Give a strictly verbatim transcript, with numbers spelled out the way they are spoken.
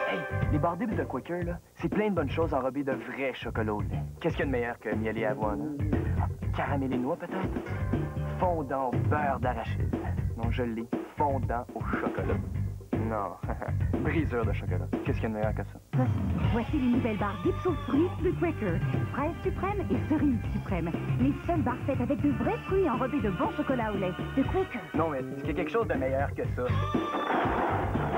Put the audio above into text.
Hey, les barres dips de Quaker, là, c'est plein de bonnes choses enrobées de vrai chocolat au lait. Qu'est-ce qu'il y a de meilleur que miel et avoine? Hein? Ah, caramel et noix, peut-être? Fondant au beurre d'arachide. Non, je l'ai. Fondant au chocolat. Non, brisure de chocolat. Qu'est-ce qu'il y a de meilleur que ça? Voici, voici les nouvelles barres dips aux fruits de Quaker. Fraises suprêmes et cerises suprêmes. Les seules barres faites avec de vrais fruits enrobés de bon chocolat au lait. De Quaker. Non, mais est-ce qu'il y a quelque chose de meilleur que ça?